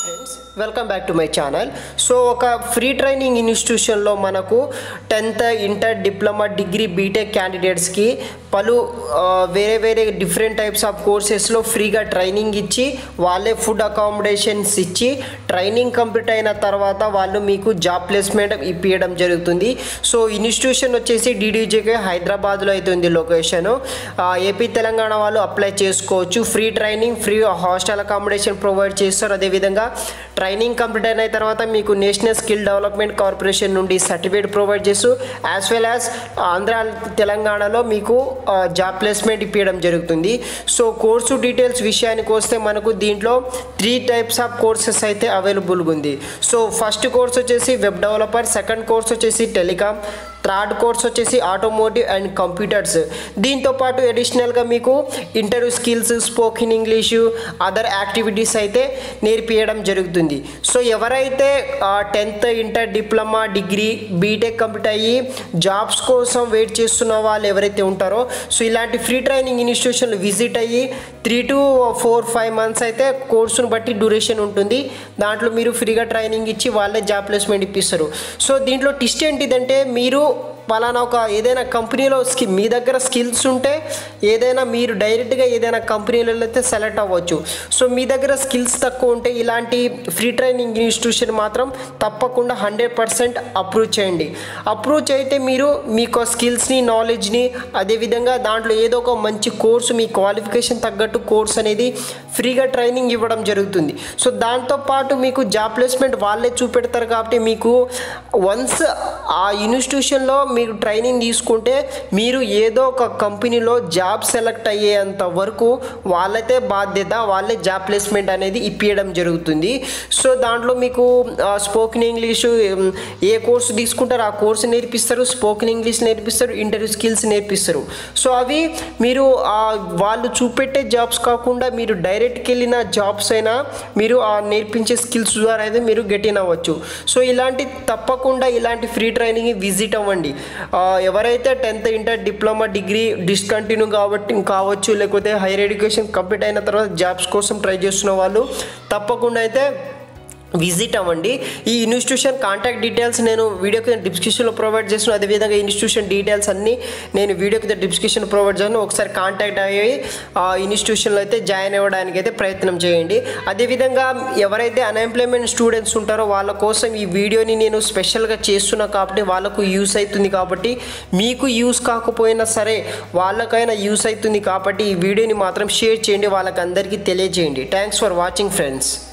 Friends welcome back to my channel. So ఒక free training ఇన్స్టిట్యూషన్లో మనకు 10th inter diploma degree BTech క్యాండిడేట్స్కి పలు వేరే డిఫరెంట్ టైప్స్ ఆఫ్ కోర్సెస్లో ఫ్రీగా ట్రైనింగ్ ఇచ్చి వాళ్ళే ఫుడ్ అకామిడేషన్స్ ఇచ్చి ట్రైనింగ్ కంప్లీట్ అయిన తర్వాత వాళ్ళు మీకు జాబ్ ప్లేస్మెంట్ ఇప్పించడం జరుగుతుంది. సో ఇన్స్టిట్యూషన్ వచ్చేసి DDJK హైదరాబాద్లో అయితే ఉంది లొకేషను. ఏపీ తెలంగాణ వాళ్ళు అప్లై చేసుకోవచ్చు. Free training, free hostel accommodation provide చేస్తారు. అదేవిధంగా ట్రైనింగ్ కంప్లీట్ అయిన తర్వాత మీకు నేషనల్ స్కిల్ డెవలప్మెంట్ కార్పొరేషన్ నుండి సర్టిఫికేట్ ప్రొవైడ్ చేస్తూ యాజ్ వెల్ యాజ్ ఆంధ్ర తెలంగాణలో మీకు జాబ్ ప్లేస్మెంట్ ఇప్పించడం జరుగుతుంది. సో కోర్సు డీటెయిల్స్ విషయానికి వస్తే మనకు దీంట్లో 3 టైప్స్ ఆఫ్ కోర్సెస్ అయితే అవైలబుల్గా ఉంది. సో ఫస్ట్ కోర్స్ వచ్చేసి వెబ్ డెవలపర్, సెకండ్ కోర్స్ వచ్చేసి టెలికామ్, థర్డ్ కోర్స్ వచ్చేసి ఆటోమోటివ్ అండ్ కంప్యూటర్స్. దీంతోపాటు అడిషనల్గా మీకు interview skills, spoken English, other activities అయితే నేర్పించడం జరుగుతుంది. సో ఎవరైతే 10th inter diploma degree BTech complete అయ్యి జాబ్స్ కోసం వెయిట్ చేస్తున్న వాళ్ళు ఎవరైతే ఉంటారో సో ఇలాంటి ఫ్రీ ట్రైనింగ్ ఇన్స్టిట్యూషన్లు విజిట్ అయ్యి 3 to 4-5 months అయితే కోర్సును బట్టి డ్యూరేషన్ ఉంటుంది. దాంట్లో మీరు ఫ్రీగా ట్రైనింగ్ ఇచ్చి వాళ్ళే జాబ్ ప్లేస్మెంట్ ఇప్పిస్తారు. సో దీంట్లో ట్విస్ట్ ఏంటిదంటే మీరు పలానా ఒక ఏదైనా కంపెనీలో మీ దగ్గర స్కిల్స్ ఉంటే ఏదైనా మీరు డైరెక్ట్గా ఏదైనా కంపెనీలలో అయితే సెలెక్ట్ అవ్వచ్చు. సో మీ దగ్గర స్కిల్స్ తక్కువ ఉంటే ఇలాంటి ఫ్రీ ట్రైనింగ్ ఇన్స్టిట్యూషన్ మాత్రం తప్పకుండా 100% అప్రూవ్ చేయండి. అప్రూవ్ చేస్తే మీరు మీకు స్కిల్స్ని, నాలెడ్జ్ని, అదేవిధంగా దాంట్లో ఏదో ఒక మంచి కోర్సు మీ క్వాలిఫికేషన్ తగ్గట్టు కోర్స్ అనేది ఫ్రీగా ట్రైనింగ్ ఇవ్వడం జరుగుతుంది. సో దాంతోపాటు మీకు జాబ్ ప్లేస్మెంట్ వాళ్ళే చూపెడతారు. కాబట్టి మీకు వన్స్ ఆ ఇన్స్టిట్యూషన్లో మీరు ట్రైనింగ్ తీసుకుంటే మీరు ఏదో ఒక కంపెనీలో జాబ్ సెలెక్ట్ అయ్యేంత వరకు వాళ్ళైతే బాధ్యత, వాళ్ళే జాబ్ ప్లేస్మెంట్ అనేది ఇప్పించడం జరుగుతుంది. సో దాంట్లో మీకు స్పోకెన్ ఇంగ్లీషు ఏ కోర్సు తీసుకుంటారో ఆ కోర్సు నేర్పిస్తారు, స్పోకెన్ ఇంగ్లీష్ నేర్పిస్తారు, ఇంటర్వ్యూ స్కిల్స్ నేర్పిస్తారు. సో అవి మీరు వాళ్ళు చూపెట్టే జాబ్స్ కాకుండా మీరు డైరెక్ట్కి వెళ్ళిన జాబ్స్ అయినా మీరు ఆ నేర్పించే స్కిల్స్ ద్వారా అయితే మీరు గెట్ ఇన్ అవ్వచ్చు. సో తప్పకుండా ఇలాంటి ఫ్రీ ట్రైనింగ్ విజిట్ అవ్వండి. ఎవరైతే 10th inter diploma degree discontinue కావచ్చు, లేకపోతే హైయర్ ఎడ్యుకేషన్ కంప్లీట్ అయిన తర్వాత జాబ్స్ కోసం ట్రై చేస్తున్న వాళ్ళు తప్పకుండా అయితే విజిట్ అవ్వండి. ఈ ఇన్స్టిట్యూషన్ కాంటాక్ట్ డీటెయిల్స్ నేను వీడియో కింద డిస్క్రిప్షన్లో ప్రొవైడ్ చేస్తున్నాను. అదేవిధంగా ఇన్స్టిట్యూషన్ డీటెయిల్స్ అన్నీ నేను వీడియో కింద డిస్క్రిప్షన్ ప్రొవైడ్ చేస్తాను. ఒకసారి కాంటాక్ట్ అయ్యి ఇన్స్టిట్యూషన్లో అయితే జాయిన్ అవ్వడానికి అయితే ప్రయత్నం చేయండి. అదేవిధంగా ఎవరైతే అన్ఎంప్లాయ్మెంట్ స్టూడెంట్స్ ఉంటారో వాళ్ళ కోసం ఈ వీడియోని నేను స్పెషల్గా చేస్తున్నా కాబట్టి వాళ్ళకు యూస్ అవుతుంది. కాబట్టి మీకు యూస్ కాకపోయినా సరే వాళ్ళకైనా యూస్ అవుతుంది. కాబట్టి ఈ వీడియోని మాత్రం షేర్ చేయండి, వాళ్ళకి అందరికీ తెలియజేయండి. Thanks for watching friends.